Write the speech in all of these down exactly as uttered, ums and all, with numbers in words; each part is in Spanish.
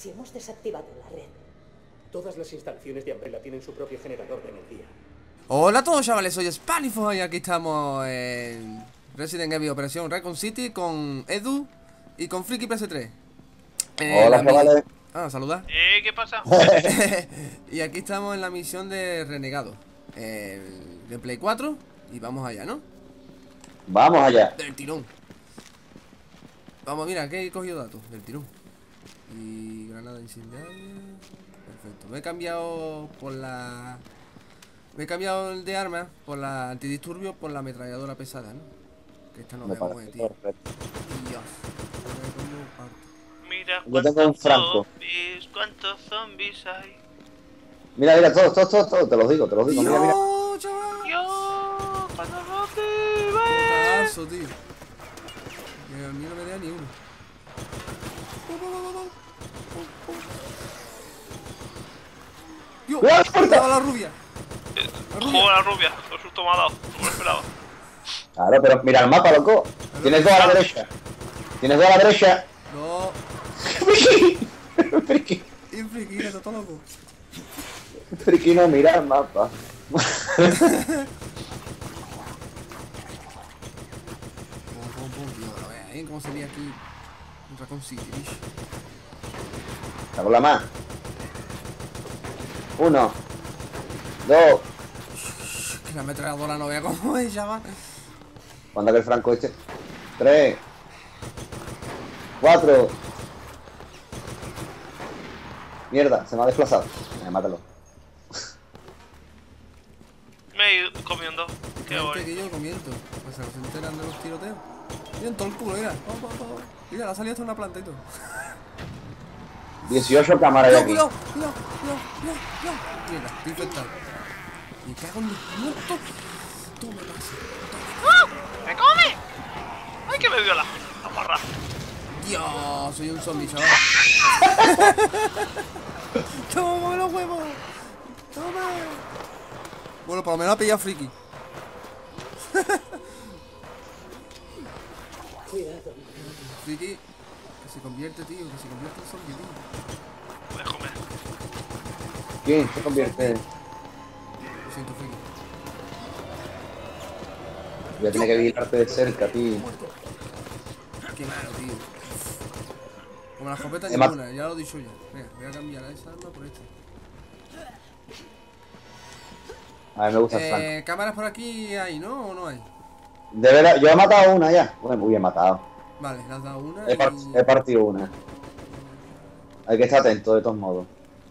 si hemos desactivado la red. Todas las instalaciones de Umbrella tienen su propio generador de energía. Hola a todos, chavales, soy Spanifoy y aquí estamos en Resident Evil Operación Raccoon City con Edu y con Friki P S tres. Eh, Hola, chavales. Ah, saludar. Eh, ¿qué pasa? Y aquí estamos en la misión de Renegado, eh, de Play cuatro. Y vamos allá, ¿no? Vamos allá. Del tirón. Vamos, mira, que he cogido datos del tirón. Y granada incendiaria. Perfecto. Me he cambiado por la... Me he cambiado el de armas por la antidisturbio por la ametralladora pesada, ¿no? Que esta no me, me va a mover, tío. Perfecto. Dios. Mira Yo tengo un cuántos franco. zombies, cuántos zombies hay. Mira, mira, todos, todos, todos, todos, te los digo, te los digo, mira, mira. Dios, chaval. Yo, cuando no te Putazo, tío. Que a mí no me da ni uno. Dios, ¡Cuidado, puerta! cuidado la rubia. La rubia. Juego a la rubia, qué susto me ha dado, no me lo esperaba. Claro, pero mira el mapa, loco. Tienes dos a la derecha. Tienes dos a la derecha. No. Friki. Y friki, que está loco. Friki no mira el mapa. Pum, pum, pum, tío, lo veis, ¿eh? Cómo se ve aquí un Raccoon City, bicho. Hago la más. Uno. Dos. Que la ametralladora no vea cómo es, chaval. ¿Cuándo que el franco este? Tres. Cuatro. Mierda, se me ha desplazado. Eh, mátalo. Me he ido comiendo, qué Gente voy. que yo comiendo. Pues se nos enteran de los tiroteos. Miren todo el culo, mira. Oh, oh, oh. Mira, le ha salido hasta una planta y todo. dieciocho cámaras de No, aquí. cuidado, cuidado, cuidado, cuidado, cuidado. Mira, estoy infectado. Me cago en los muertos. Toma, pasa. ¡Ah! ¡Me come! ¡Ay, que me dio la, la barra! Dios, soy un zombie, chaval. Toma los huevos. Toma. Bueno, por lo menos ha pillado friki. Cuidado. Friki, que se convierte, tío, que se convierte en zombie, tío. Me come. ¿Quién se convierte? Lo siento, friki. Voy a tener que vigilarte de cerca, tío. Qué malo, tío. Como la escopeta He mat- ninguna, ya lo he dicho ya. Venga, voy a cambiar esa arma por esta. A mí me gusta el franco. Eh, cámaras por aquí hay, ¿no? ¿O no hay? De verdad, yo he matado una ya. Bueno, muy bien matado. Vale, le has dado una He, y... par- he partido una. Hay que estar atento de todos modos.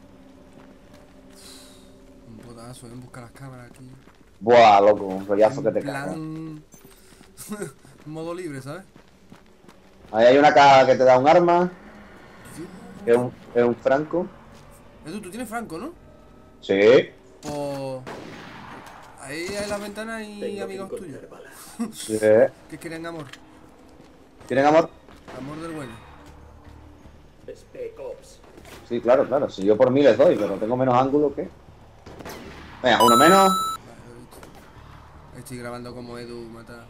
Un potazo, en buscar las cámaras aquí. Buah, loco, un rollazo que te En caga. plan... modo libre, ¿sabes? Ahí hay una caja que te da un arma. Que es un, es un franco. Edu, tú tienes franco, ¿no? Sí. O... Ahí hay las ventanas y Tengo que amigos tuyos. encontrar balas. Sí. Que quieren amor. ¿Tienen amor? Amor del bueno. Spec Ops. Sí, claro, claro. Si yo por mí les doy, pero tengo menos ángulo que. Venga, uno menos. Vale, lo he visto. Estoy grabando como Edu mata.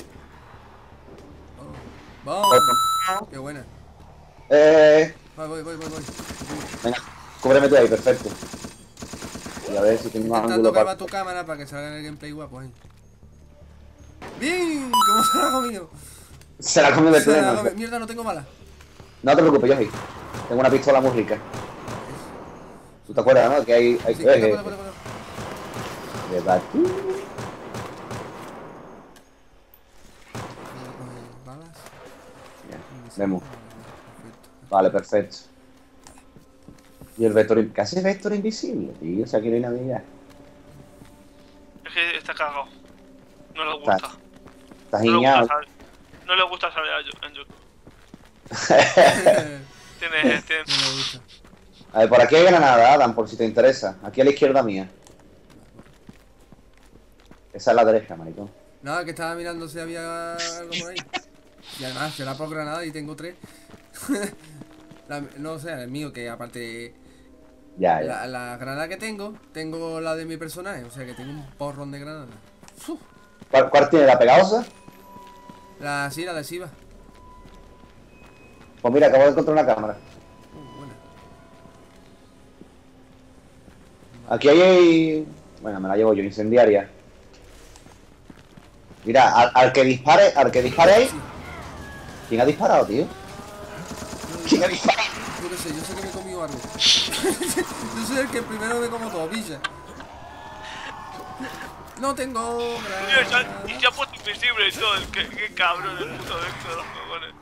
Oh. ¡Vamos! Otro. ¡Qué buena! Eh. Voy, voy, voy, voy, voy. Venga, cúbreme tú ahí, perfecto. Y a ver si tengo Intentando ángulo grabar para. tu cámara para que salga en el gameplay guapo ahí. ¡Bien! ¿Cómo se la ha comido? Se la come de Se la ha pleno. comido. Mierda, no tengo balas. No te preocupes, yo sí. Tengo una pistola muy rica. ¿Tú te acuerdas, no? Que hay. hay Sí, eh, cuidado, eh, cuidado, cuidado, cuidado. de aquí. Voy a coger balas. Bien, Munición. vemos. Perfecto. Vale, perfecto. Y el vector. ¿Qué hace vector invisible, tío? O sea, aquí no hay nadie ya. Es que está cagado. No le Está- gusta. Estás No le gusta guiñado. salir, no le gusta salir a Yu- en YouTube. Tiene, tiene... No me gusta. A ver, por aquí hay granada, Adam, por si te interesa. Aquí a la izquierda mía. Esa es la derecha, maricón. Nada, que estaba mirando si había algo por ahí. Y además, será por granada y tengo tres. La- no, o sea, el mío, que aparte... Ya, ya. La, la granada que tengo, tengo la de mi personaje. O sea, que tengo un porrón de granadas. Uf. ¿Cuál, cuál tiene la pegajosa? La, sí, la adhesiva. Pues mira, acabo de encontrar una cámara. Uh, buena. Aquí hay... Bueno, me la llevo yo, incendiaria. Mira, al, al que dispare, al que dispare ahí. ¿Quién ha disparado, tío? ¿Quién ha disparado? Yo qué sé, yo sé que me he comido algo. Yo soy el que primero me como todo, pilla. No tengo... Tío, se ha- y se ha puesto invisible y todo. el que- Qué cabrón el puto Vector de los cojones.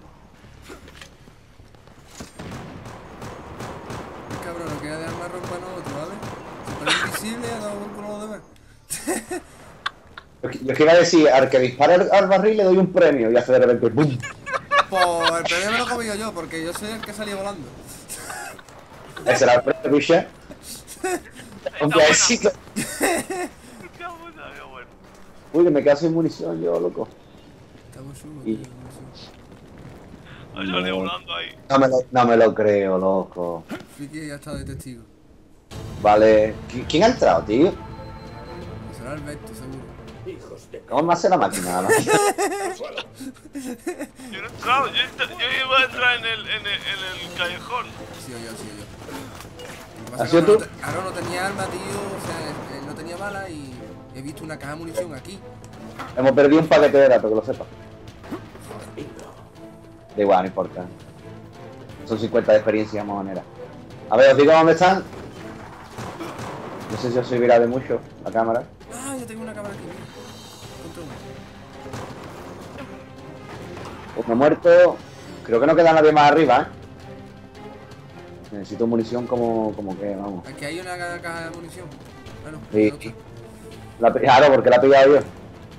Cabrón, no queda de arma rompa no otro, ¿vale? Se pone invisible y ha dado por culo a los demás. Yo, yo es que iba a decir, al que dispare al, al barril le doy un premio y hace de repente ¡bum! Pues el premio me lo he comido yo, porque yo soy el que salía volando. Ese era el premio, picha. Un buena. besito. Qué puta, qué bueno. Uy, que me quedo sin munición yo, loco. Estamos uno, Y- tío, no sé. Ha salido volando ahí. No me lo, no me lo creo, loco. Friki ya está de testigo. Vale. ¿Qui- ¿Quién ha entrado, tío? Será el Vector, seguro. Hijos de... ¿Cómo me hace la máquina? La máquina? Yo no he entrado, yo, ent- yo iba a entrar en el, en el, en el callejón. Sí, o yo, sí, o yo. Lo que ¿Has pasa es sido que ahora tú? no te- ahora no tenía arma, tío. O sea, él no tenía bala y he visto una caja de munición aquí. Hemos perdido un paquete de datos, que lo sepas. Da igual, no importa. Son cincuenta de experiencia, más manera. A ver, os digo dónde están. No sé si os servirá de mucho la cámara. Ah, yo tengo una cámara aquí, mira. Encontré una. Uno muerto. Creo que no queda nadie más arriba, ¿eh? Necesito munición como, como que, vamos. Aquí hay una ca- caja de munición. Bueno, Sí. otra. La, claro, porque la he pillado yo. Vale.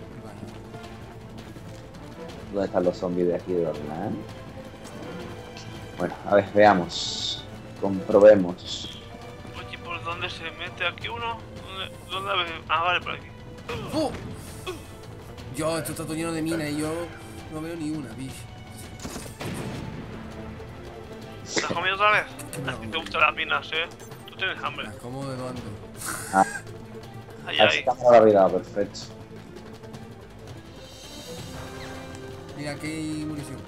¿Dónde están los zombies de aquí de verdad? Bueno, a ver, veamos. Comprobemos. Oye, ¿por dónde se mete aquí uno? ¿Dónde, dónde ve? Ah, vale, por aquí. ¡Oh! Yo, esto está todo lleno de minas y yo no veo ni una, bicho. ¿Te has comido otra vez? Que me A la ti te como. gustan las minas, ¿eh? Tú tienes hambre. Las como de dónde. Ahí, Así ahí. está la vida, perfecto. Mira, aquí hay munición.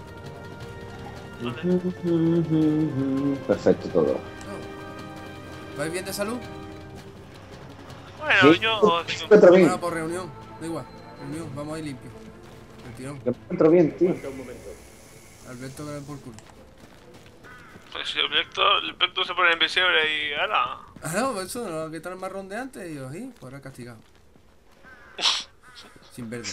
¿Dónde? Perfecto todo. Oh. ¿Vais bien de salud? Bueno, Sí, yo... me encuentro bien. Bueno, por reunión. Da igual. Reunión, vamos a ir limpio. El tirón. Yo me encuentro bien, tío. Aguanta un momento. Alberto que le den por culo. Pues el Vector, el Vector se pone invisible y... ¡Hala! Ah, no, pues eso, no, que está el marrón de antes y yo, sí, pues ahora castigado. Sin verde.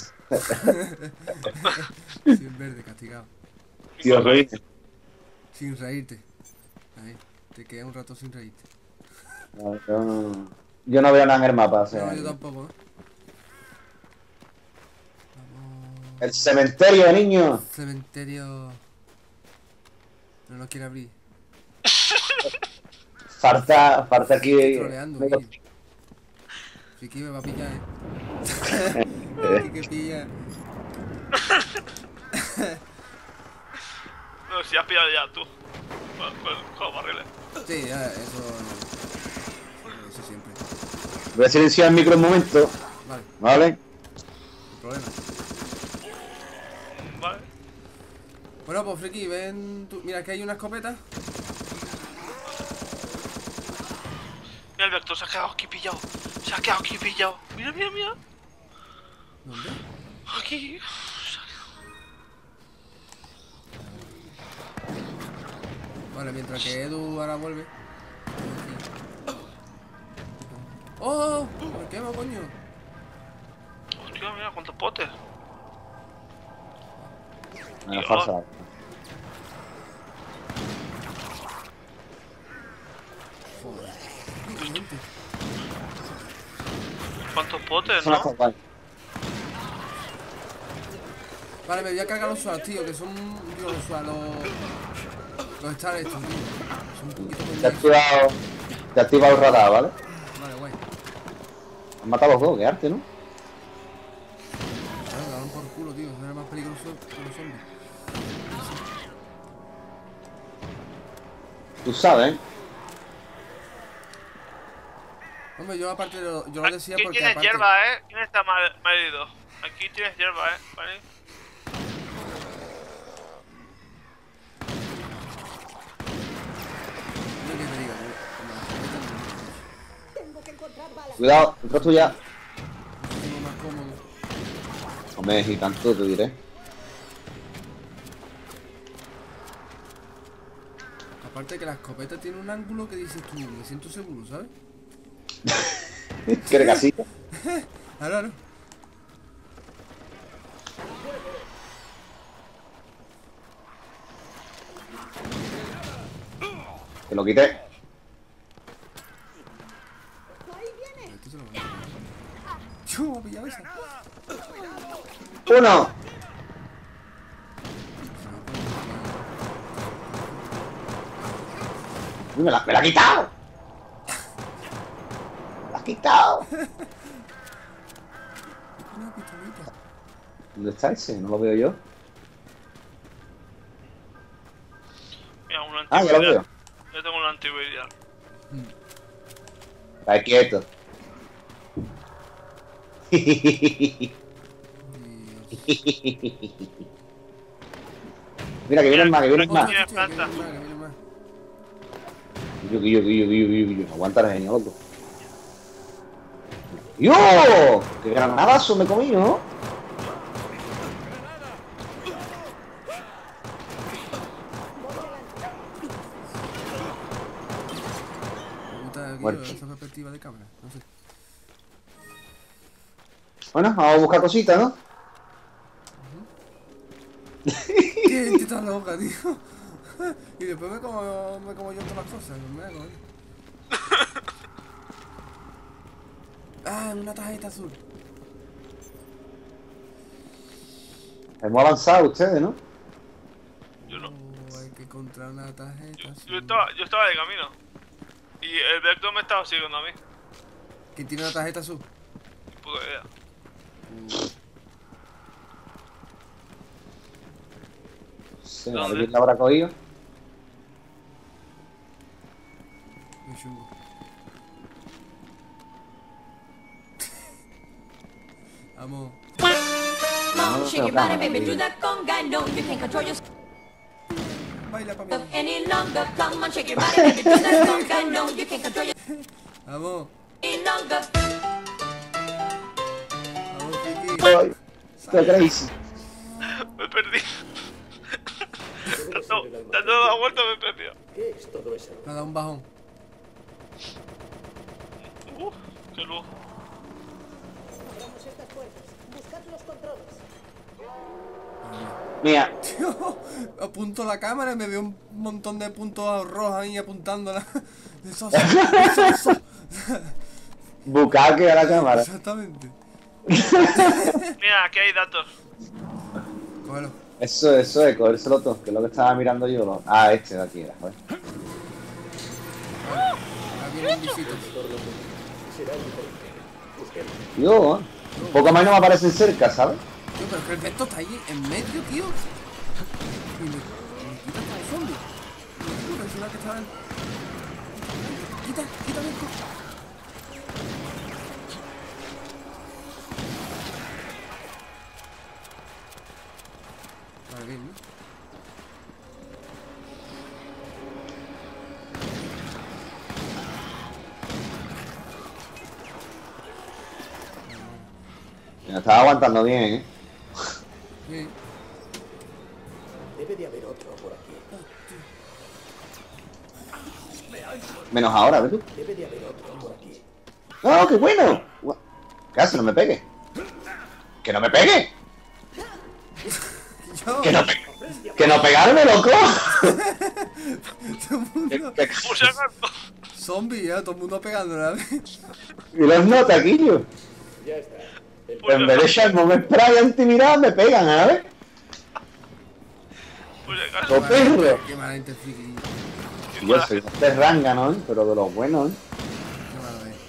Sin verde, castigado. Tío, reí. Sin reírte. Ahí, te queda un rato sin reírte. No, yo, no, yo no veo nada en el mapa, o sea. No, yo tampoco, ¿eh? Vamos. El cementerio, niño. Cementerio. No nos quiere abrir. Falta, falta aquí. Estoy troleando, medio- Guille. Friki me va a pillar, eh. Friki que pilla. No, si has pillado ya tú. Con, con, con los barriles. Sí, ya, eso. Eso siempre. Voy a silenciar el micro un momento, Vale, ¿vale? sin problema. Vale. Bueno, pues Friki, ven tú. Mira, que hay una escopeta. Mira el Vector, se ha quedado aquí pillado. Se ha quedado aquí pillado. Mira, mira, mira. ¿Dónde? Aquí. Vale, mientras que Edu ahora vuelve. ¡Oh! ¿Por qué, coño? Hostia, mira cuántos potes. Una Dios. farsa. Joder. Qué gente. ¿Cuántos potes, Es una no? farsa. Vale, me voy a cargar los suaves, tío, que son. Digo, los suaves, los. Los stars estos, tío. Son un poquito muy Te ha nice. activado. Te ha activado el radar, ¿vale? Vale, guay. Han matado a los dos, qué arte, ¿no? Claro, daban por culo, tío. Era más peligroso que los zombies. Tú sabes, ¿eh? Hombre, yo aparte de lo, yo lo decía Aquí porque tienes aparte. hierba, eh. ¿Quién está mal, mal herido? Aquí tienes hierba, eh. ¿Vale? No hay que te diga, ¿eh? Como la escopeta no. Cuidado, detrás tuya. Tengo más cómodo. Hombre, y tanto te diré. Aparte que la escopeta tiene un ángulo que dices tú, me siento seguro, ¿sabes? ¿Quieres casita? Ahora, ahora. Te lo quité. Esto se lo voy a... Yo, me ha pillado esa. ¡Uno! Uy, me la, me la ha quitado. Me la ha quitado. Una pistolita. ¿Dónde está ese? No lo veo yo. Mira, un Ah, ya lo veo. Yo tengo un antiviral. Está quieto. Dios. Mira, que vienen más, que vienen Mira, más. Tiene Hostia, que planta. viene más, que viene más. Yo, yo, yo, yo, yo, yo, yo. Aguanta la genio, loco. ¡Yo! ¡Qué granadazo me comí, ¿no? Me gusta aquí Muerto. esa perspectiva de cámara, no sé. Bueno, vamos a buscar cositas, ¿no? Qué gente tan loca, tío. Y después me como, me como yo todas las cosas, no me hago, ¿eh? Ah, una tarjeta azul. Hemos avanzado ustedes, ¿no? Yo no. Oh, hay que encontrar una tarjeta Yo, azul. yo estaba, yo estaba de camino. Y el Vector me estaba siguiendo a mí. ¿Quién tiene una tarjeta azul? Puta idea. Sí, a ver ¿Dónde? quién la habrá cogido. Muy chungo. Vamos. No, Shake your pero body, claro, baby, sí. do that conga. No, you can't control yourself Baila para mí. any longer. Come on, shake your body, baby, do that conga. No, you can't control yourself Vamos. any longer. Vamos, Friki. Ay, qué crazy. Me perdí. Debe Dando, ser el dando almacén. la vuelta me perdí. ¿Qué es todo eso? Me ha dado un bajón. Uh, qué luz. Abramos estas puertas. Buscad los controles. Mira, Tío, apunto la cámara y me veo un montón de puntos rojos ahí apuntándola. Eso, eso, eso. bucaque a la cámara. Exactamente. Mira, aquí hay datos. Cógelo. Eso, eso es, cogérselo todo, que es lo que estaba mirando yo. lo- Ah, este de aquí era, joder. Aquí vienen visitas. Será diferente. Busquemos. Yo, un poco más no me aparecen cerca, ¿sabes? Tío, pero es que el Vector está ahí en medio, tío. Y me, me quita hasta el fondo. Me pensaba que estaba en... Quita, quita, Vector. Vale, bien, ¿no? Me estaba aguantando bien, ¿eh? Sí. Debe de haber otro por aquí. Menos ahora, ¿ves tú? Debe de haber otro por aquí. ¡Oh, qué bueno! Gua- ¿Qué hace? No me pegue. ¡Que no me pegue! Yo, ¡Que no, pe que no pegarme, loco! todo el mundo... Que- que- Puse a gato. Zombie, ya, todo el mundo pegando a la vez. Y los nota, aquí yo. Ya está. El Puse En vez de a echarme un spray antimirado, me pegan, ¿sabes? Puse a gato. ¡Oh, perro! Qué mala gente, friki. Y yo soy este rángano, ¿eh? Pero de los buenos, ¿eh? Qué malo es.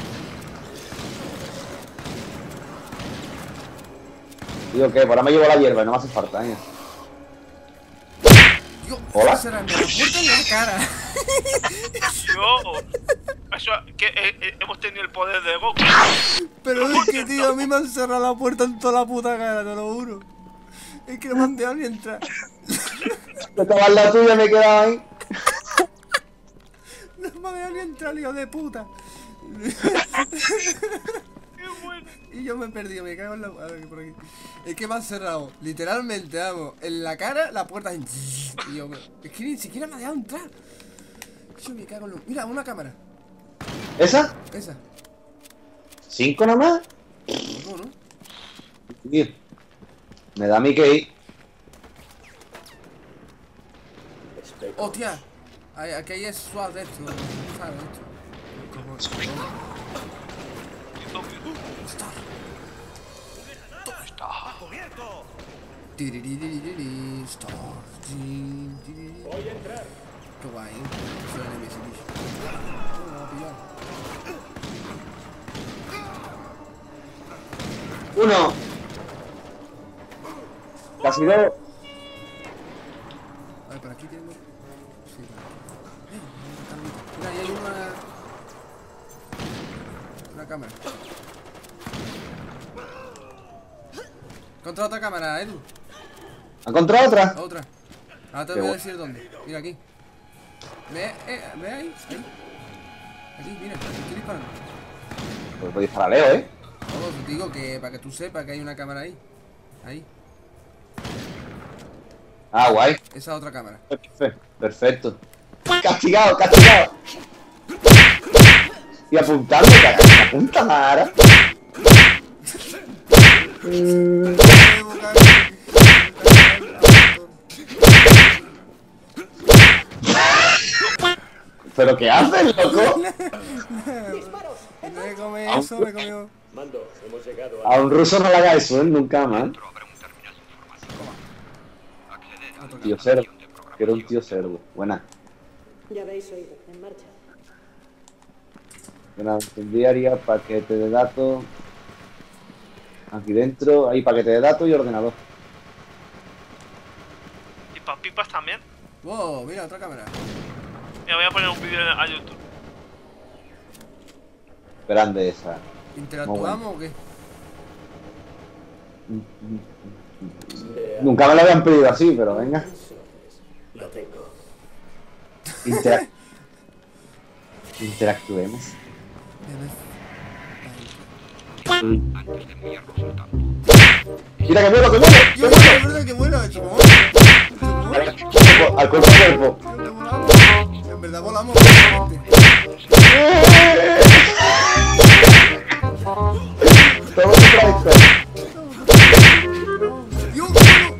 Digo que por ahora me llevo la hierba y no me hace falta, ¿eh? Dios, Hola. cerrando la puerta en la cara. Dios. Eso, que eh, eh, hemos tenido el poder de Goku. Pero es que, tío, a mí me han cerrado la puerta en toda la puta cara, te lo juro. Es que no me han dejado ni entrar. Yo estaba en la tuya y me he quedado ahí. No me han dejado ni entrar, hijo de puta. Qué bueno. Y yo me he perdido, me cago en la... A ver, por aquí. Es que me han cerrado, literalmente, vamos, en la cara, la puerta... Y yo, es que ni siquiera me ha dejado entrar. Yo me cago en lo... Mira, una cámara. ¿Esa? Esa. ¿Cinco nada más? No, ¿no? Tío, me da a mí que ir. Espejo. ¡Hostia! Ay, aquí hay swap de esto, ¿sabes? Esto. Como... Star. Tiriririri, Star. Tin, tiriri. Voy a entrar. Qué guay, ¿eh? Soy el enemigo, tío. No, me va a pillar. Uno. Casi dos. A ver, por aquí tengo... Sí, por aquí. Eh, una camita. Mira, ahí hay una... Una cámara. Contra otra cámara, Edu. ¿Ha encontrado otra? Otra. Ahora te Qué voy a guay. decir dónde. Mira aquí. ¿Ve? Eh, ¿Ve ahí? Ahí. Aquí, mira, estoy disparando. Pues puedo disparar Leo, ¿eh? Todo, te digo que para que tú sepas que hay una cámara ahí. Ahí. Ah, guay. Esa otra cámara. Perfecto. Perfecto. Castigado, castigado. Y apuntando, que apunta Mara. Mm, ¿Pero qué haces, loco? ¡Disparos! Me comí eso, me comió. Mando, hemos llegado A a... un ruso no le haga eso, ¿eh? Nunca más. Tío cerdo. Quiero un tío cerdo. Buena. Ya habéis oído. En marcha. Buena diaria, paquete de datos. Aquí dentro, hay paquete de datos y ordenador. Y para pipas también. Wow, mira, otra cámara. Mira, voy a poner un vídeo en- a YouTube. Grande esa. ¿Interactuamos o qué? Nunca me lo habían pedido así, pero venga. Lo tengo. Interac- Interactuemos. Mira que vuelo, que vuelo. Yo no es verdad que bueno esto. Al cuerpo a cuerpo. En verdad volamos bastante. Todo contradicto. Dios, bueno.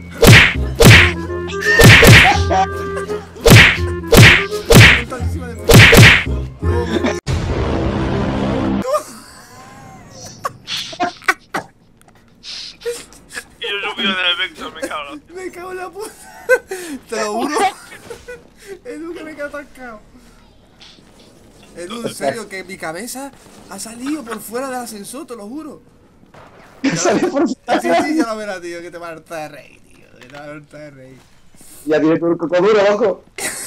Está encima de mí. Y yo subí en el vector, me cago en la hostia. Me cago en la puta. Te lo juro. Edu, que me quedo atascado. Edu, en serio, que mi cabeza ha salido por fuera del ascensor, te lo juro. Sale por Sí, sí, ya lo verás, tío, que te va a hartar de reír, tío. Que te va a hartar de reír. Ya tiene tu cocoduro, loco.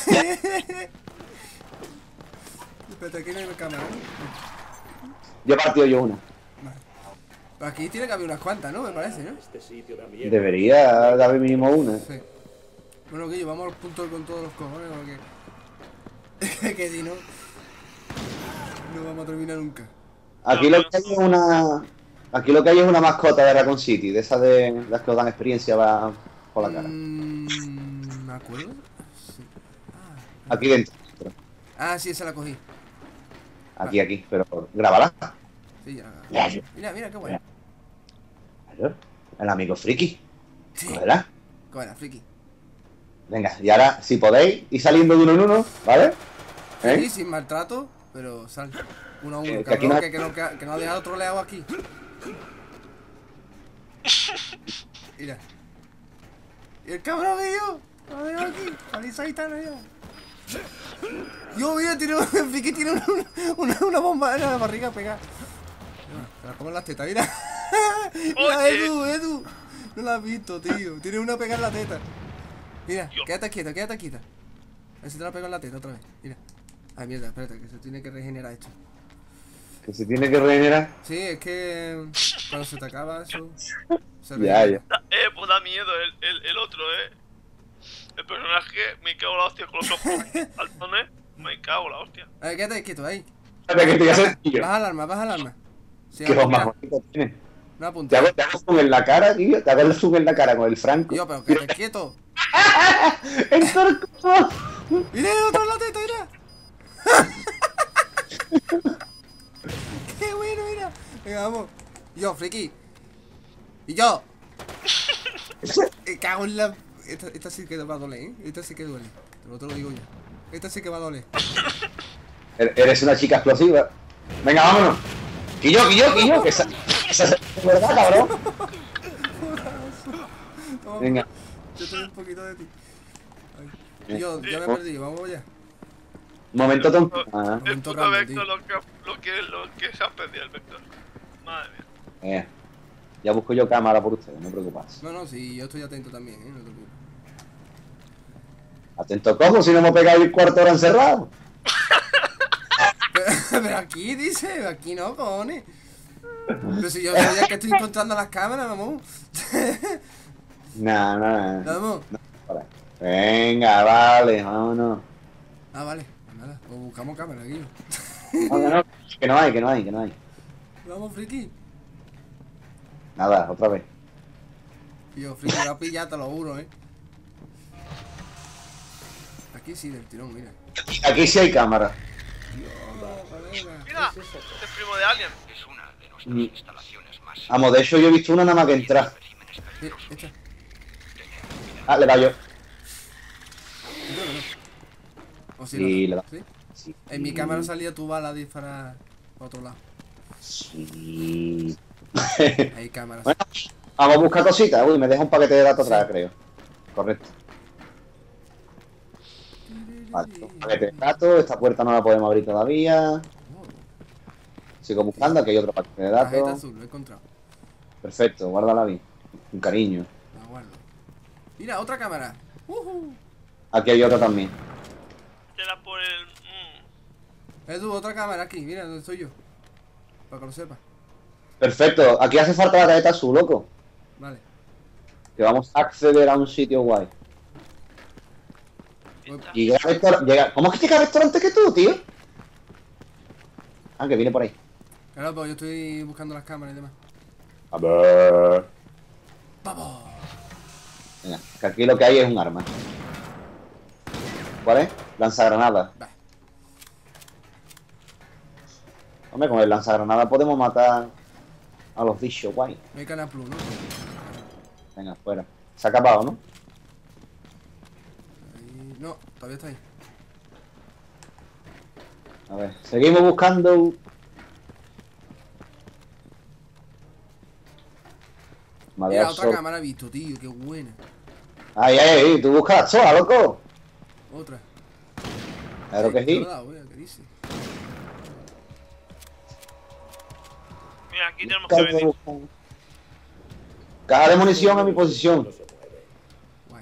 Espérate, aquí no hay cámara, ¿no? Ya partido yo una. Pero aquí tiene que haber unas cuantas, ¿no? Me parece, ¿no? Este sitio da miedo. Debería de haber mínimo una. Sí. Bueno, Guillo, vamos al punto con todos los cojones, porque... que si no... No vamos a terminar nunca. Aquí lo que hay es una. Aquí lo que hay es una mascota de Raccoon City, de esas de las que os dan experiencia va por la cara. Mm, ¿me acuerdo? Sí. Aquí dentro. Ah, sí, esa la cogí. Aquí, aquí, pero grábala. Sí, ya. Ya, ya. Mira, mira, qué bueno. Claro, el amigo friki. Sí. Cógela. Cógela, friki. Venga, y ahora, si podéis, ir saliendo de uno en uno, ¿vale? Sí, ¿Eh? sin maltrato, pero sal. Uno a uno. Que- que Cabrón, aquí que, no- que, no, que, que no ha dejado troleado aquí. Mira. Y el cabrón que yo. Lo ha dejado aquí. Alisa Gitana ya. Yo, mira, tiene un friki, tiene una, una, una bomba en la barriga pegada. Mira, te la pongo en las tetas, mira. Mira, Oye. Edu, Edu. No la has visto, tío. Tiene una pegada en la teta. Mira, Dios. quédate quieta, quédate quieta. A ver si te la pego en la teta otra vez. Mira. Ay, mierda, espérate, que se tiene que regenerar esto. Que se tiene que regenerar. Sí, es que cuando se te acaba eso. Se Ya, regenera. Da- eh, pues da miedo el, el, el otro, eh. El personaje, me cago en la hostia con los ojos altones. Me cago en la hostia. A ver, quédate quieto ahí. Espérate que te voy a hacer tío. Baja el arma, baja el arma. Sí, Qué ahora, voz más mira, bonita tiene. no Te apuntes. hago, te hago zoom en la cara, tío. Te hago el zoom en la cara con el franco. Tío, pero quédate quieto. ¡El torco! ¡Mira el otro lado, mira! ¡Qué bueno, mira! Venga, vamos. Yo, friki. Y yo. Me cago en la... Esta, esta sí que va a doler, ¿eh? Esta sí que duele. Te lo, te lo digo yo. Esta sí que va a doler. Eres una chica explosiva. Venga, vámonos. Quillo, quillo, quillo. Que esa, esa es verdad, cabrón. Toma, Venga. yo te doy un poquito de ti. Ay. Yo, ya me he perdido, vamos allá. Momento tonto. Ah, El Momento puto random, Vector tío. lo que, lo, que, lo que se ha perdido el Vector. Madre mía. eh. Ya busco yo cámara por ustedes, no preocupes. No, no, sí, yo estoy atento también, ¿eh? No te preocupes. Atento, ¿cómo? Si no hemos pegado el cuarto hora encerrado. Pero, pero aquí dice, aquí no, cojones. Pero si yo soy el que estoy encontrando las cámaras, vamos. Nah, nah, nah. Vamos. Para. Venga, vale, vámonos. Ah, vale, pues nada, pues buscamos cámara aquí. No, que no, que no hay, que no hay, que no hay. Vamos, friki. Nada, otra vez. Tío, friki, va a pillar, te lo juro, eh. Aquí sí, del tirón, mira. Aquí sí hay cámara. Mira, es primo de Alien. Es una de nuestras Mm. instalaciones más Vamos, de hecho yo he visto una nada más que entrar. Eh, esta. Ah, le da yo. Yo no. O si Sí, no, le da. ¿sí? Sí. En mi cámara salía tu bala a disparar para otro lado. Sí. Hay cámaras. Bueno, vamos a buscar cositas. Uy, me deja un paquete de datos atrás, creo. Correcto. Vale, un paquete de datos. Esta puerta no la podemos abrir todavía. Sigo buscando. Aquí hay otro paquete de Tarjeta datos. azul, lo he encontrado. Perfecto, guárdala bien. Un cariño. La guardo. Mira, otra cámara. Uh Aquí hay otra también. Era por el. Mm. Edu, otra cámara aquí. Mira, donde estoy yo. Para que lo sepas. Perfecto. Aquí hace falta la tarjeta azul, loco. Vale. Que vamos a acceder a un sitio guay. Y llega al restaurante. Llega... ¿Cómo es que llega al restaurante que tú, tío? Ah, que viene por ahí. Claro, pues yo estoy buscando las cámaras y demás. A ver. ¡Vamos! Venga, que aquí lo que hay es un arma. ¿Cuál es? Lanzagranada. Va. Hombre, con el lanzagranada podemos matar a los bichos, guay. No hay Canal Plus, ¿no? Venga, fuera. Se ha acabado, ¿no? Ahí... No, todavía está ahí. A ver, seguimos buscando. Madre Mira, otra absor- cámara he visto, tío. Qué buena. Ay, ay, ay, tú buscas la sola, loco. Otra. Claro que Eh, sí. te lo he dado, mira, ¿qué dice? Mira, aquí tenemos que venir. Caja de munición en mi posición. No se mueve. Guay.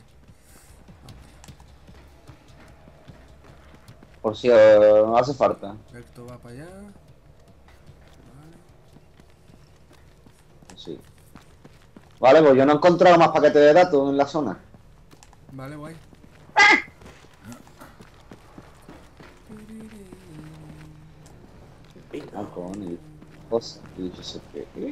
Por si eh, hace falta. Esto va para allá. Vale. Sí. Vale, pues yo no he encontrado más paquetes de datos en la zona. Vale, guay. Ah, con el cosa. Y dicho sé que.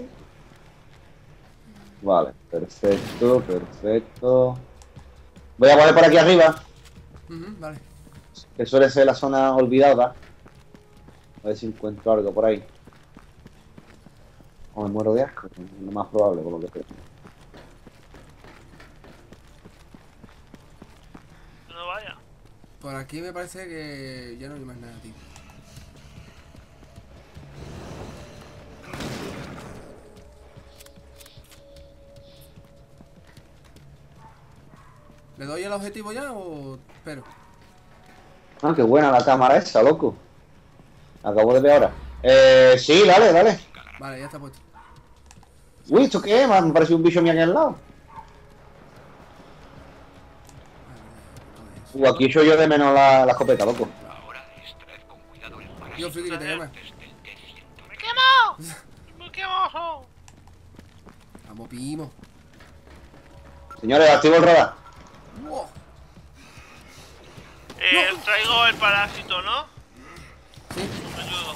Vale, perfecto, perfecto. Voy a poner por aquí arriba, Ujú, vale. que suele ser la zona olvidada. A ver si encuentro algo por ahí. O me muero de asco, es lo más probable, por lo que creo. No vaya. Por aquí me parece que ya no hay más nada, tío. ¿Le doy el objetivo ya o espero? Ah, qué buena la cámara esa, loco. Acabo de ver ahora. Eh, sí, dale, dale. Vale, ya está puesto. Uy, ¿esto qué es? Me parece un bicho mío aquí al lado. Uh, aquí echo yo de menos la, la escopeta, loco. Ahora extraed con cuidado el Yo, parásito Friki, que te llama. desde el T ciento. ¡Me quemo! ¡Me quemo! Vamos, pimo. Señores, activo el radar. ¡Wow! Eh, traigo el parásito, ¿no? Sí. Me ayudo.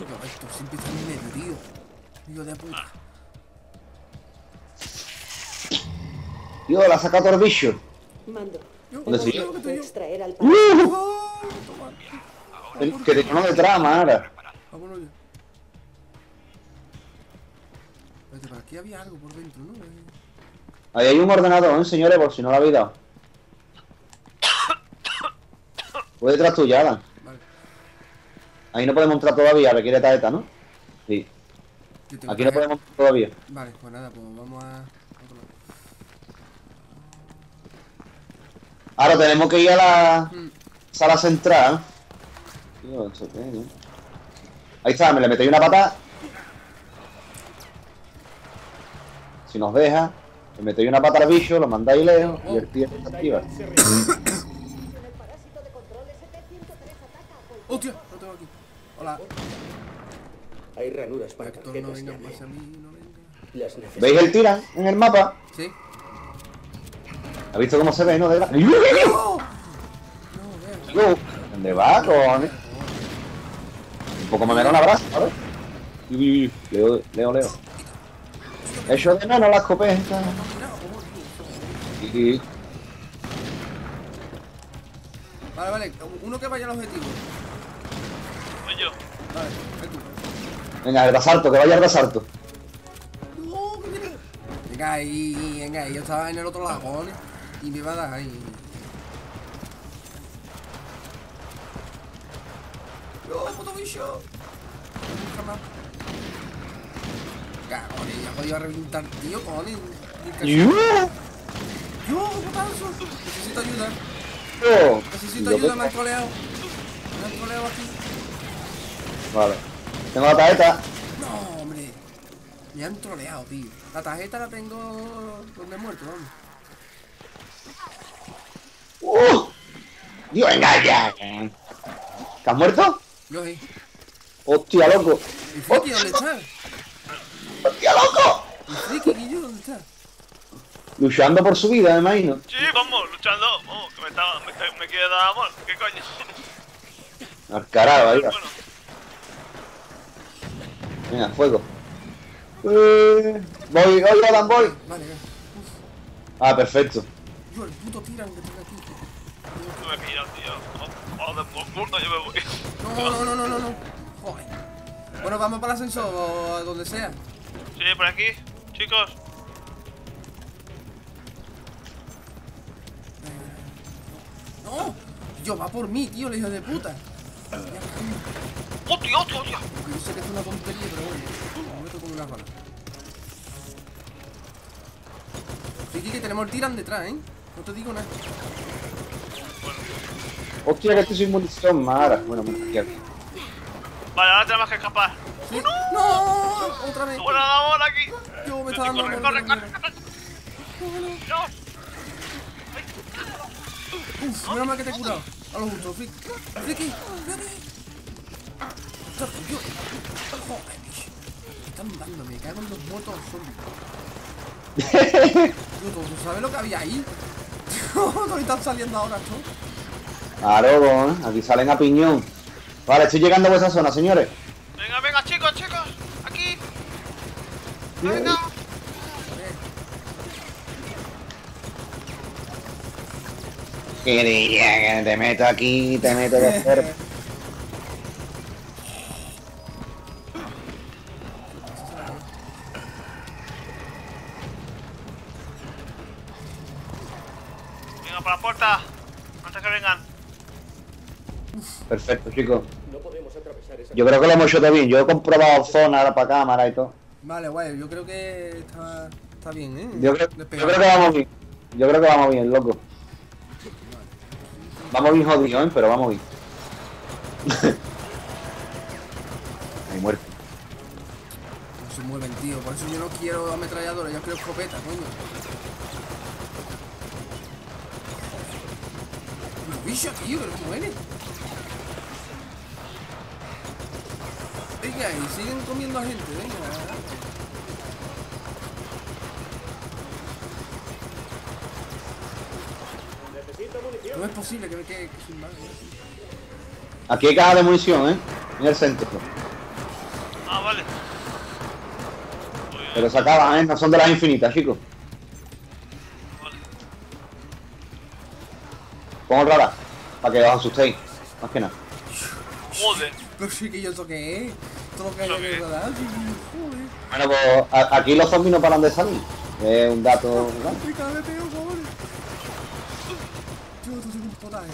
Esto siempre está en medio, tío. Hijo de puta. Tío, la ha sacado todo el bicho. Mando. ¿Dónde sí? Tengo que extraer al ¡Uh! parásito. Que te cono detrás, Mara. Vámonos ya. Espérate, por aquí había algo por dentro, ¿no? Ahí hay un ordenador, ¿eh, señores? Por si no lo habéis dado. Voy detrás tuya, Adam. Vale. Ahí no podemos entrar todavía, requiere tarjeta, ¿no? Sí. Yo tengo Aquí no que- podemos entrar todavía. Vale, pues nada, pues vamos a... otro lado. Ahora tenemos que ir a la Mm. sala central. Tío, ¿esto qué es, eh? Ahí está, me le metí una patada. Si nos deja, le metéis una pata al bicho, lo mandáis lejos y el tío se activa. El parásito de control S T ciento tres ataca a Paul. ¡Hostia! Lo tengo aquí. Hola. Hay ranuras para Héctor, no tarjetas venga llave. más a mí, no venga. Las necesito. ¿Veis el tiran en el mapa? ¿Sí? ¿Has visto cómo se ve, no? De la... ¡No! No, veo. Yo, ¿dónde va, cojones? Un poco me da un abrazo, ¿sabes? Uy, uy, uy, Leo, Leo, Leo. Eso de menos la escopeta. Y... Vale, vale. Uno que vaya al objetivo. Voy yo. Vale, ve tú. Venga, el asalto, que vaya el asalto. No, que viene. Venga ahí, venga ahí. Yo estaba en el otro lado, cojones. Y me va a dar ahí. ¡No, puto bicho! Jamás. Cagones, ya podía reventar, tío, cojones. ¡Yo! ¡Yo, putazo! Necesito ayuda. Yo, Necesito yo ayuda, qué- me han troleado. Me han troleado aquí. Vale. Tengo la tarjeta. No, hombre. Me han troleado, tío. La tarjeta la tengo donde he muerto, vamos. ¡Uh! Dios, venga ya. ¿Que has muerto? Yo sí. ¡Hostia, loco! ¿El friki dónde está? ¡Hostia, loco! ¿El friki, Guillo, dónde está? Luchando por su vida, me imagino. Sí, vamos, luchando. Vamos, que me, estaba, me, me quiere dar amor. ¿Qué coño? Al carajo, ahí va. Bueno, Venga, fuego. Eh, voy, voy, Adam, voy. Vale, vale. Ah, perfecto. Yo, el puto tiran que tengo aquí. no me pilla, tío. Joder, por culo, yo me voy. No, no, no, no, no, no. Joder. Bueno, vamos para el ascensor o a donde sea. Sí, por aquí, chicos. No. Yo, va por mí, tío, el hijo de puta. ¡Hostia, hostia, hostia! Yo sé que es una tontería, pero bueno. Me meto con una bala. Friki, que tenemos el tiran detrás, ¿eh? No te digo nada. Hostia, que estoy sin munición, Mara. Bueno, bueno, aquí. Vale, ahora tenemos que escapar. ¿Sí? ¡No! Otra vez. ¡Bueno, amor aquí! Yo me está dando Corre, amor, corre, mira, corre, mira. corre. No, Dios. uf, menos mal que te he curado. A lo justo, Friki. Friki, fíjate. Ostras, tío. Joder, bicho. Me están dando, me cago en los muertos zombies. Tío, ¿tú sabes lo que había ahí? ¿Dónde están saliendo ahora, tú? Claro, ¿eh? Aquí salen a piñón. Vale, estoy llegando a vuestra zona, señores. Venga, venga, chicos, chicos. Aquí. Venga. Que diría que te meto aquí, te meto de cuerpo. Venga, por la puerta. Antes que vengan. Perfecto, chicos. No podemos atravesar esa. Yo creo que lo hemos hecho todo bien. Yo he comprobado zona para cámara y todo. Vale, guay, yo creo que está, está bien, ¿eh? Yo creo, yo Despegado. creo que vamos bien. Yo creo que vamos bien, loco. Vamos bien jodidos, ¿eh? Pero vamos bien. Hay muerto. No se mueven, tío. Por eso yo no quiero ametralladora, yo quiero escopeta, coño. Los bichos, tío, que no mueren. Venga, y siguen comiendo a gente, venga. Necesito munición. No es posible que me quede que soy malo. Aquí hay caja de munición, ¿eh? En el centro. Ah, vale. Pero se acaban, ¿eh? No son de las infinitas, chicos. Vale. Pongo rara, para que os asustéis. Más que nada. Joder. Pero sí que yo toqué, ¿eh? Todo lo que hay Lo en que- el radar, sí, joder. Bueno, pues a- aquí los zombies no paran de salir. Es un dato. ¿no? Y cada vez peor, joder. Yo, esto es un potaje.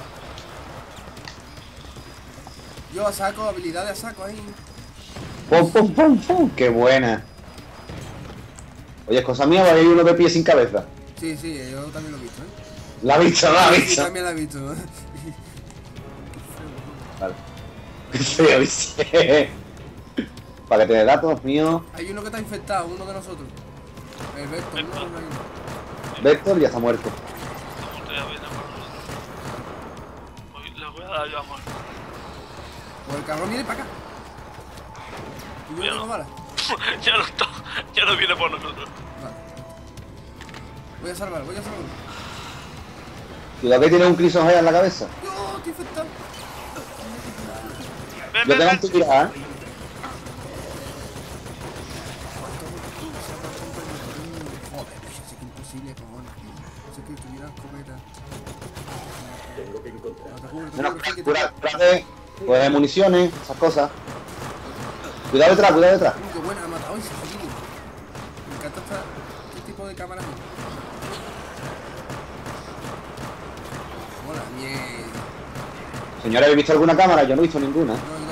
Yo a saco, habilidades a saco ahí. ¡Pum, pum, pum, pum! ¡Qué buena! Oye, es cosa mía, o hay uno de pie sin cabeza. Sí, sí, yo también lo he visto, ¿eh? La ha visto, la ha Sí, visto. también lo he visto. Vale. Qué feo, dice. Paquete de datos mío. Hay uno que está infectado, uno de nosotros. El Vector, ¿no? Vector. Uno ahí. Vector ya está muerto. Me gustaría ver, amor. Voy- Le voy a dar yo, amor. Pues el cabrón viene para acá. Y yo Ya no no. tengo balas. Ya no está. Ya no viene por nosotros. Vale. Voy a salvar, voy a salvar. Cuidado que tiene un crisojea en la cabeza. Yo, estoy infectado. Ven, Yo ven, tengo ven. antivirada, ¿eh? Joder, pues sé que imposible, cojones. Sé que tuviera escopeta. Tengo que encontrar. No te cubres, te Menos cubres, sí que te cura, cúrate, pues municiones, esas cosas. Cuidado detrás, cuidado detrás. Uh, qué buena, ha matado ese chiquillo. Me encanta esta, este tipo de cámara. Hola, bien. Señores, ¿habéis visto alguna cámara? Yo no he visto ninguna. No, no,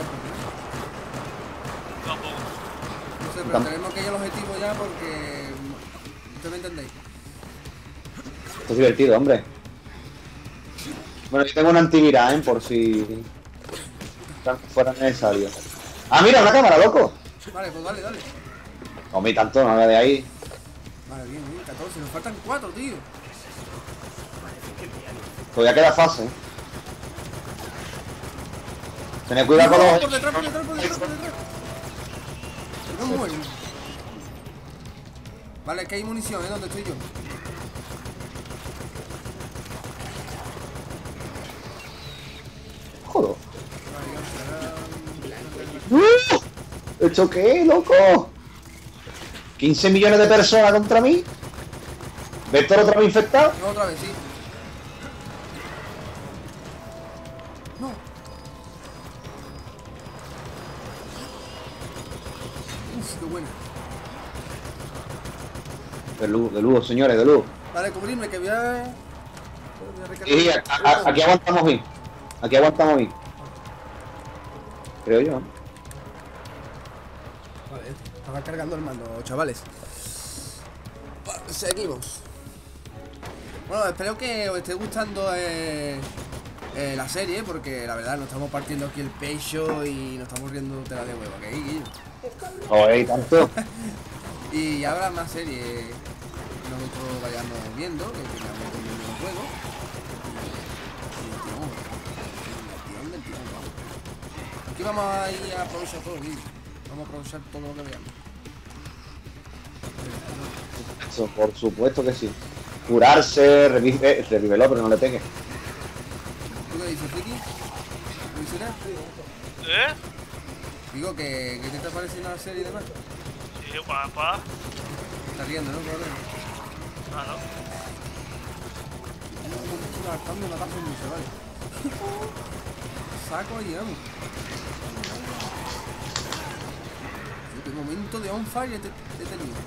no. Tampoco. No sé, pero Tam- tenemos que ir al objetivo ya porque... ¿Ustedes me entendéis? Esto es divertido, hombre. Bueno, yo tengo una antivirada, ¿eh? Por si fuera necesario. ¡Ah, mira, una cámara, loco! Vale, pues dale, dale. Hombre, tanto, no la de ahí. Vale, bien, bien, catorce. Nos faltan cuatro, tío. Todavía queda fase, ¿eh? Tened cuidado con No, los... por detrás, por detrás, por detrás, por detrás. No muero. Vale, es que hay munición, ¿eh? ¿Dónde estoy yo? Joder. Vale, ya, ¡Uh! ¿Esto qué, loco? ¿quince millones de personas contra mí? ¿Vector otra vez infectado? no, otra vez, sí. No. Uf, qué buena. De luz, de luz, señores, de luz. Vale, cubrirme, que voy a... voy a recargar. Sí, a- a- aquí aguantamos bien. Aquí aguantamos bien. Creo yo, ¿no? Vale, estaba cargando el mando, chavales. Vale, seguimos. Bueno, espero que os esté gustando eh, eh, la serie, porque la verdad nos estamos partiendo aquí el pecho y nos estamos riendo tela de huevo, ¿ok, Guillo? Joder, tanto. Y habrá más series que nosotros vayamos viendo, que tengamos con el juego. Y veintiuno, veintiuno, veintiuno, vamos. Aquí vamos a ir a aprovechar todo, Guillo. Vamos a aprovechar todo lo que veamos. Eso, por supuesto que sí. Curarse, revive, eh, revívelo, pero no le pegue. ¿Tú qué dices, Friki? ¿Qué dices? ¿Eh? Digo que, ¿qué te está pareciendo la serie y demás? Sí, guapa. Te estás riendo, ¿no? Claro. Ah, no. Estoy hartando una taza en mi chaval. Saco y vamos. Qué momento de on fire te he tenido.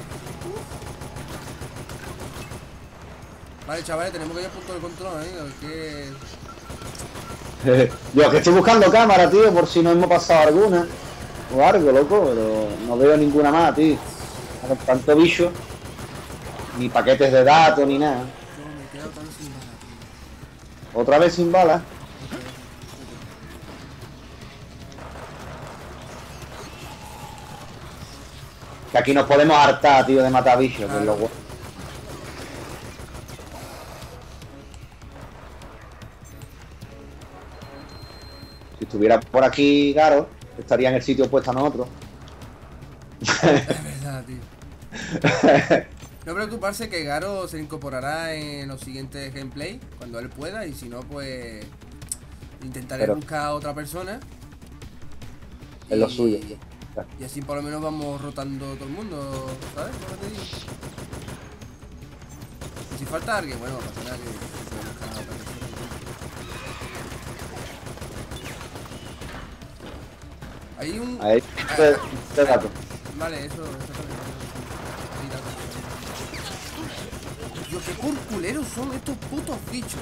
Vale, chavales, tenemos que ir al punto de control, ¿eh? Que... Yo que estoy buscando cámara, tío, por si no hemos pasado alguna. O algo, loco, pero no veo ninguna más, tío. Con tanto bicho. Ni paquetes de datos, ni nada. Yo me he quedado tan sin balas, tío. Otra vez sin balas. Que aquí nos podemos hartar, tío, de matar bichos, que es lo bueno. Si estuviera por aquí Garo, estaría en el sitio opuesto a nosotros. Es verdad, tío. No preocuparse que Garo se incorporará en los siguientes gameplay cuando él pueda, y si no, pues intentaré Pero- buscar a otra persona Es lo Y- suyo. Y así por lo menos vamos rotando todo el mundo, ¿sabes? ¿Lo que te digo? Y si falta alguien, bueno, no pasa nada que que podemos ganar otra persona. Hay un... Ahí, este, este dato. Vale, eso, eso también. Ahí datos. Dios, qué curculeros son estos putos bichos.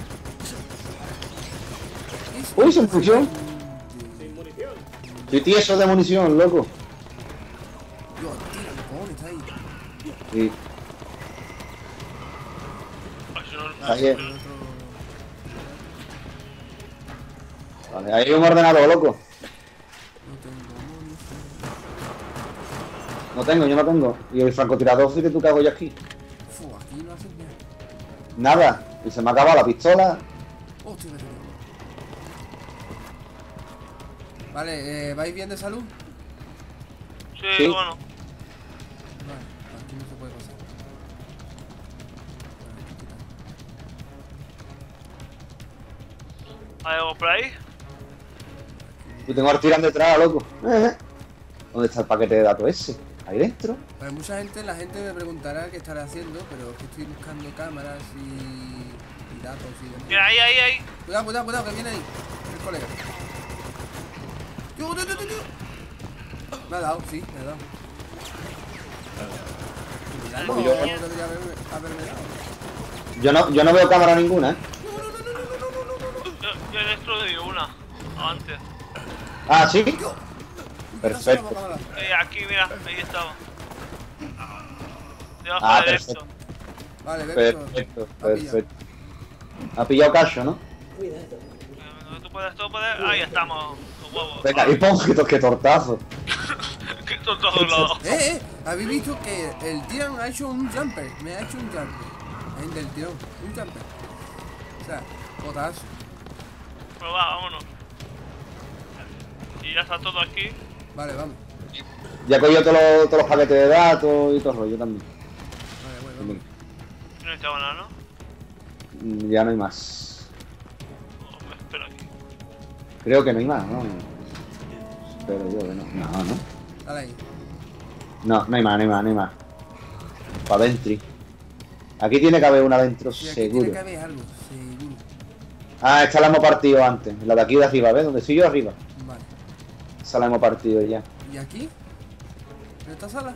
Es Uy, se munición. Sin munición. Estoy tieso de munición, loco. Dios, tira, ¿qué cojones está ahí? Y Ay, si no- ahí es. El otro- Vale, ahí hay un ordenador, loco. No tengo munición. No tengo, yo no tengo. Y el francotirador sí que tú cago yo aquí. Fu, aquí no hacen nada. Nada. Y se me ha acabado la pistola. Hostia, me tengo. Vale, eh, ¿vais bien de salud? Sí, Sí. bueno. Vale, aquí no se puede pasar. ¿Hay algo por ahí? Yo tengo al tirán detrás, loco. Eh. ¿Dónde está el paquete de datos ese? Ahí dentro. Para mucha gente, la gente me preguntará qué estaré haciendo, pero es que estoy buscando cámaras y, y datos y demás. Mira, ahí, ahí, ahí. Cuidado, cuidado, cuidado, que viene ahí. El colega. Tío, tío, tío, tío. Me ha dado, sí, me ha dado. Mira, no, Yo- no debería haberme, haberme dado. Yo no, yo no veo cámara ninguna, ¿eh? Yo, yo destruí una. Antes. Ah, ¿sí? Tío. Perfecto. Cuidado, cámara. Eh, aquí, mira, ahí estaba. Debajo Ah, de perfecto. esto. Vale, Vector. Perfecto, Ha pillado. perfecto. Ha pillado cacho, ¿no? Cuidado. Eh, Tú puedes, tú puedes. Ahí estamos. Los huevos. Venga, y pon que, que tortazo. Que son todos lados. Eh, eh, habéis visto que el Tiran ha hecho un jumper. Me ha hecho un jumper. Ahí del tirón, un jumper. O sea, botazo. Pero va, vámonos. Y ya está todo aquí. Vale, vamos. Ya he cogido todos los, todos los paquetes de datos y todo el rollo también. Vale, bueno, vamos. No necesitaba nada, ¿no? Mm, Ya no hay más. Oh, me espera aquí. Creo que no hay más, ¿no? Espero yo que no. No, no. Dale ahí. No, no hay más, no hay más, no hay más. Para adentro. Aquí tiene que haber una adentro, Sí, aquí seguro. tiene que haber algo, seguro. Ah, esta la hemos partido antes. La de aquí de arriba, ¿ves? Donde estoy yo arriba. Vale. Esa la hemos partido ya. ¿Y aquí? ¿En esta sala?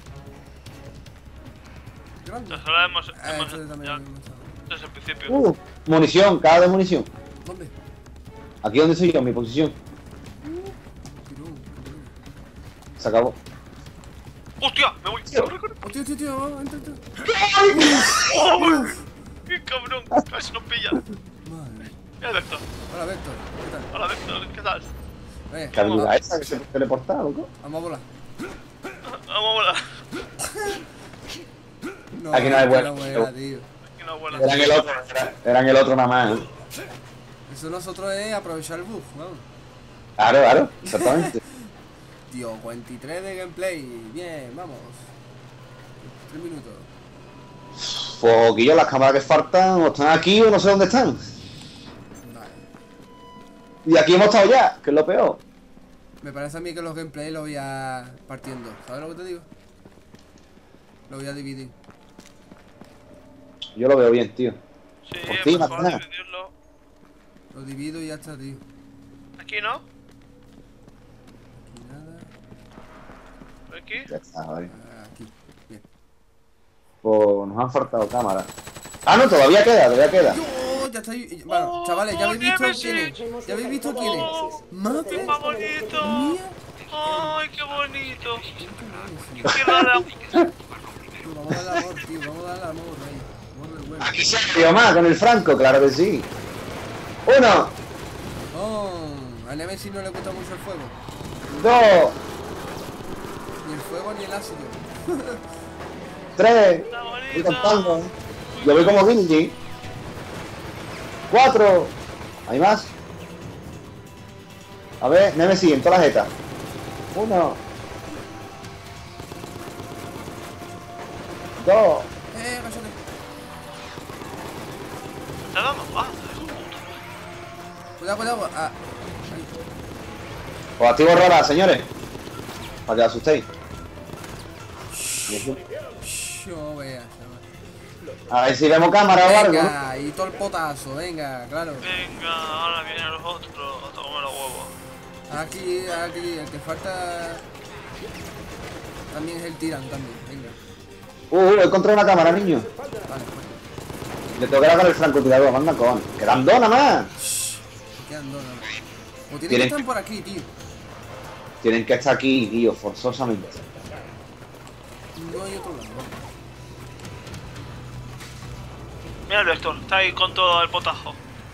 ¿Grande? Ya solo hemos. Ah, hemos esto también ya, lo hemos usado. desde el principio. Uh, munición, cada de munición. ¿Dónde? Aquí donde estoy yo, en mi posición. Tirón, tirón. Se acabó. ¡Hostia! ¡Me voy! ¡Corre, corre! Oh, tío, tío, tío, entra, entra. ¡Qué cabrón! Casi nos pilla. Madre. Mira, Vector. Hola, Vector. ¿Qué tal? Hola, Vector. ¿Qué tal? Eh, ¿Qué habilidad esa que se puede teleportar, loco? vamos a volar. Vamos a volar. No, Aquí no hay que vuelo. vuela, tío. Aquí no vuela. Eran el otro, era- eran el otro nada más. ¿eh? Eso nosotros es aprovechar el bug, vamos. Claro, claro, exactamente. Tío, cuarenta y tres de gameplay. Bien, vamos. Tres minutos. Pues Guillo, las cámaras que faltan o están aquí o no sé dónde están. Vale. Y aquí hemos estado ya, que es lo peor. Me parece a mí que los gameplays los voy a partiendo. ¿Sabes lo que te digo? Lo voy a dividir. Yo lo veo bien, tío. Sí, Por es fin, mejor nada. dividirlo. Lo divido y ya está, tío. Aquí, ¿no? Aquí nada. ¿Por aquí? Ya está, vale. Ah, aquí. Bien. Pues nos han faltado cámaras. Ah, no, todavía queda, todavía queda. ¡Yo! Ya está ahí. Bueno, Oh, chavales, ya habéis visto Nemesis. quién es. Ya habéis visto quién es. Oh, Madre ¡Qué bonito! mía. ¡Ay, qué bonito! ¡Qué rara! Tío, vamos a darle amor, tío. Vamos a darle amor ahí. Amor del bueno. Aquí se ha ido más con el Franco, claro que sí. Uno, Oh, a Nemesis no le gusta mucho el fuego. dos, Ni el fuego ni el ácido. tres. ¡Está Estoy bonito! contando. Yo voy como Gingy. Cuatro. ¿Hay más? A ver, Nemesis en toda la jeta. Uno. Dos. Eh, cállate. ¿Está dando? ¡Ah! Cuidado, cuidado. Ah, ahí. Pues activo rola, señores. Para que os asustéis. Yo vea, chaval. A ver si vemos cámara o algo. ¿no? Venga, y todo el potazo, venga, claro. Venga, ahora vienen los otros. Toma los huevos. Aquí, aquí, el que falta también es el tirán también, venga. Uh, uh, he encontrado una cámara, niño. Vale, pues. Le tengo que dar con el francotirador, manda con. Quedan dos nada más. Shh, quedan dos nada más. O tienen que Tienen- estar por aquí, tío. Tienen que estar aquí, tío, forzosamente. No hay otro lado. Mira el Vector, está ahí con todo el potajo.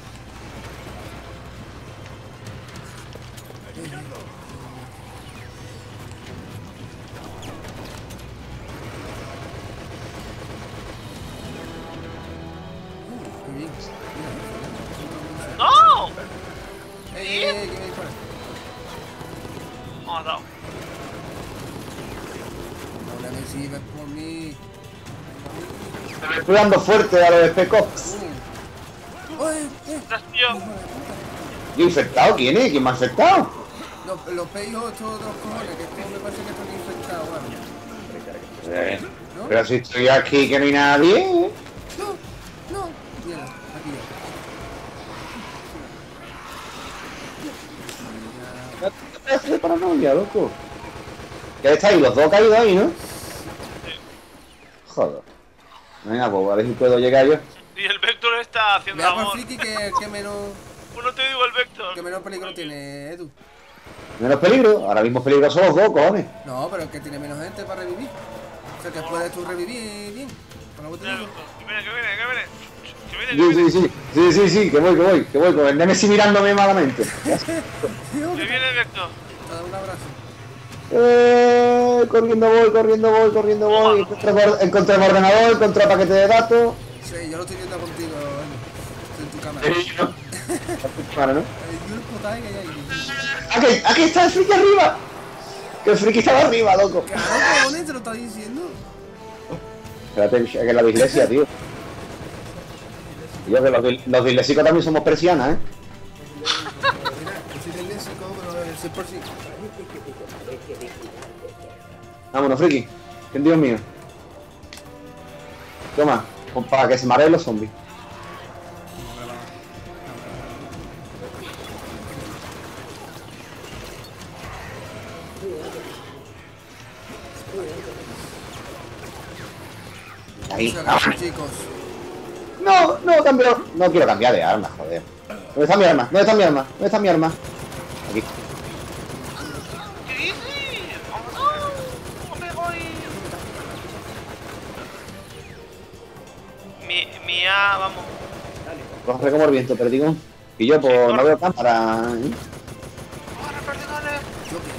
Qué bien. ¡No! ¡Eh, eh, eh! ¿Qué me dispara? Me ha matado. No le recibes por mí. Me estoy dando fuerte a los especos. Uh. ¡Eh, eh! Tras tío. ¿Qué infectado? ¿Quién es? ¿Quién me ha infectado? Los, los pejos estos de los cojones, que estos me parece que están infectados, bueno. Eh, ¿No? Pero si estoy aquí que no hay nadie. No, no. Mira, aquí ya. ¿Qué hace paranoia, loco? ¿Qué estáis? Los dos caídos ahí, ¿no? Joder. Venga, pues a ver si puedo llegar yo. Y el Vector está haciendo Vea por amor. friki que, que menos Uno te digo el Vector. que menos peligro tiene Edu. Menos peligro. Ahora mismo peligrosos los dos, cojones. No, pero es que tiene menos gente para revivir. O sea que puedes tú revivir bien. Para lo que te Mira, digo. que viene, que viene, que viene. Que viene, que Sí, viene. sí, sí. Sí, sí, sí, que voy, que voy, que voy. Con el Nemesis mirándome malamente. Que viene el Vector. Te da un abrazo. Eh, corriendo voy, corriendo voy, corriendo voy. Encontré, encontré el ordenador, encontré el paquete de datos. Sí, yo lo estoy viendo contigo, Edu. En tu cámara. Vale, ¿no? Eh, Yo el potaje que hay ahí. Aquí, aquí está el friki arriba. Que el friki estaba arriba, loco. Claro, cojones, te lo está diciendo. Espérate, que es la de iglesia, tío. Tío, que los, de- los dislésicos también somos persianas, ¿eh? Mira, yo soy del léxico, pero el seis por ciento. Vámonos, friki. Que Dios mío. Toma, pues para que se mareen los zombies. Ahí. Muchas gracias, chicos. No, no, cambio. No quiero cambiar de arma, joder. ¿Dónde está mi arma? ¿Dónde está mi arma? ¿Dónde está mi arma? Aquí. ¿Qué dices? ¡Oh, no! ¡Me voy! Mi, mi A, vamos. Corre como el viento, perdigo. Y yo, pues, no veo cámara. ¿eh? ¡Corre, perdigones! Yo qué.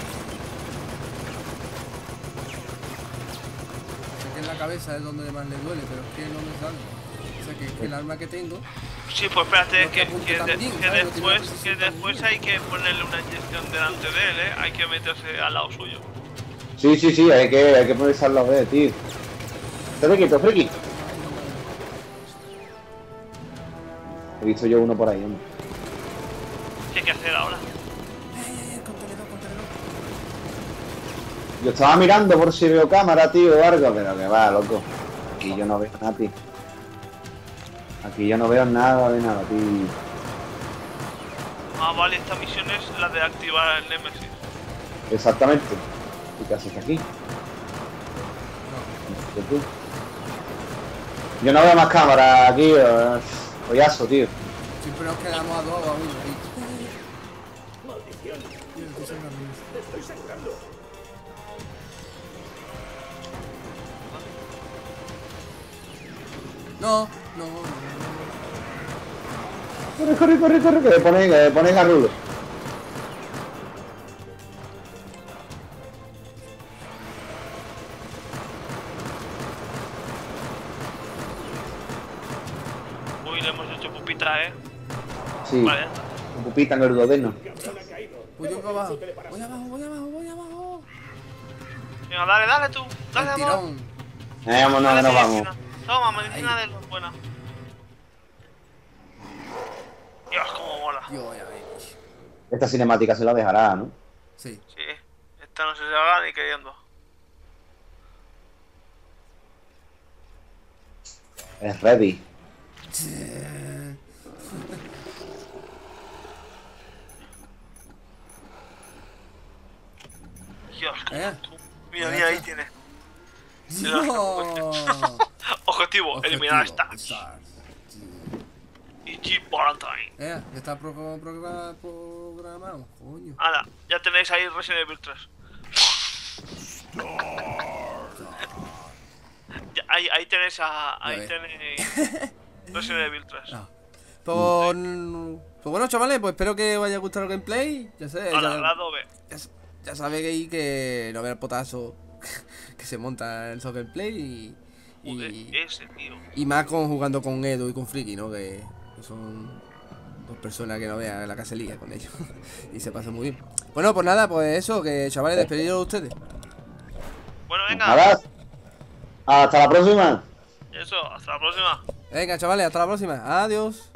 Sé que en la cabeza es donde más le duele, pero es que no me sale. O sea que, que el arma que tengo. Sí, pues espérate, No te que, apunte que, tan de- bien, que ¿sabes? No tiene después, una que precisión tan después bien. hay que ponerle una inyección delante de él, ¿eh? Hay que meterse al lado suyo. Sí, sí, sí, hay que, hay que ponerse al lado de, tío. Estate quieto, friki. He visto yo uno por ahí, hombre. ¿Qué hay que hacer ahora? Eh, contenedor, contenedor. Yo estaba mirando por si veo cámara, tío, o algo, pero que va, loco. Aquí yo no veo nada, tío. Aquí yo no veo nada de nada, tío. Ah, vale, esta misión es la de activar el Nemesis. Exactamente. ¿Y qué haces aquí? ¿Qué tú? Yo no veo más cámara aquí, eh, pollazo, tío. Siempre nos quedamos a dos o a uno ahí. Maldición. Estoy sangrando. No, no, no. Corre, corre, corre, corre, que le ponen, que le ponen a rulo. Uy, le hemos hecho pupita, ¿eh? Sí, Vale. un pupita en el dodeno. Voy yo para abajo. Voy abajo, voy abajo, voy abajo. Venga, dale, dale tú. Dale, El amor. tirón. Eh, vámonos, que Dale, nos vamos. medicina. Toma, medicina de los buena. Dios, cómo mola. Yo, ya veis. Esta cinemática se la dejará, ¿no? Sí. Sí. Esta no se haga ni queriendo. Es ready. Dios, ¿Eh? mira, mira, ahí tiene. ¡No! Objetivo, eliminar a Objetivo, Stars. Stars. Y Jill Valentine. Eh, ya está pro programa programado, coño. Hala, ya tenéis ahí Resident Evil tres. Ya, ahí, ahí tenéis a. Ahí ves. tenéis. Resident Evil tres. Ah. Pues, pues bueno, chavales, pues espero que os haya gustado el gameplay. Ya sé, Al ya, lado B. ya, ya sabéis que no vea el potazo que se monta en esos gameplay y, Joder, y, ese tío. y más con jugando con Edu y con Friki, ¿no? Que, que son dos personas que no vean la caselilla con ellos y se pasa muy bien. Bueno, pues nada, pues eso, que chavales, despedidos ustedes. Bueno, venga. Nada. Hasta la próxima. Eso, hasta la próxima. Venga, chavales, hasta la próxima. Adiós.